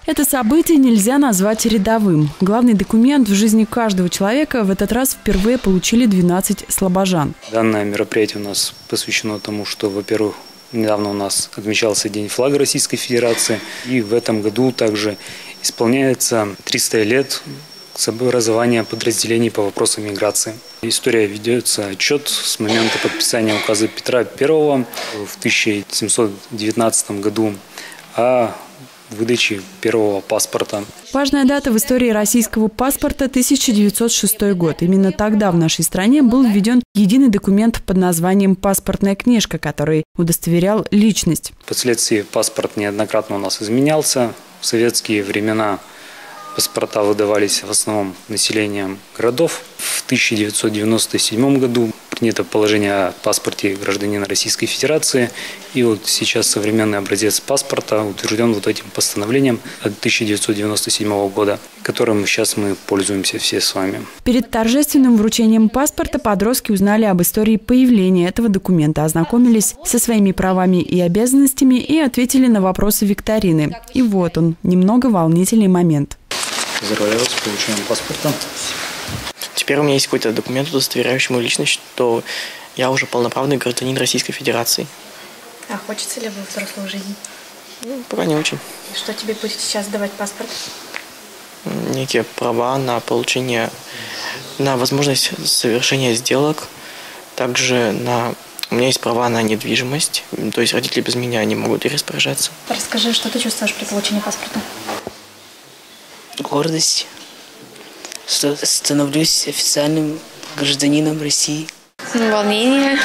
Это событие нельзя назвать рядовым. Главный документ в жизни каждого человека в этот раз впервые получили 12 слобожан. Данное мероприятие у нас посвящено тому, что, во-первых, недавно у нас отмечался День флага Российской Федерации. И в этом году также исполняется 300 лет с образования подразделений по вопросам миграции. История ведется отчет с момента подписания указа Петра I в 1719 году о выдаче первого паспорта. Важная дата в истории российского паспорта – 1906 год. Именно тогда в нашей стране был введен единый документ под названием «паспортная книжка», который удостоверял личность. Впоследствии паспорт неоднократно у нас изменялся. В советские времена паспорта выдавались в основном населением городов. В 1997 году принято положение о паспорте гражданина Российской Федерации. И вот сейчас современный образец паспорта утвержден вот этим постановлением от 1997 года, которым сейчас мы пользуемся все с вами. Перед торжественным вручением паспорта подростки узнали об истории появления этого документа, ознакомились со своими правами и обязанностями и ответили на вопросы викторины. И вот он, немного волнительный момент. Поздравляю вас с получением паспорта. Теперь у меня есть какой-то документ, удостоверяющий мою личность, что я уже полноправный гражданин Российской Федерации. А хочется ли во взрослую жизнь? Пока не очень. Что тебе будет сейчас давать паспорт? Некие права на получение, на возможность совершения сделок. Также у меня есть права на недвижимость, то есть родители без меня не могут и распоряжаться. Расскажи, что ты чувствуешь при получении паспорта? Гордость, что становлюсь официальным гражданином России. Волнение,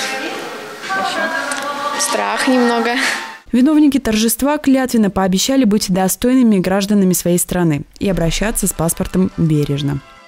страх немного. Виновники торжества клятвенно пообещали быть достойными гражданами своей страны и обращаться с паспортом бережно.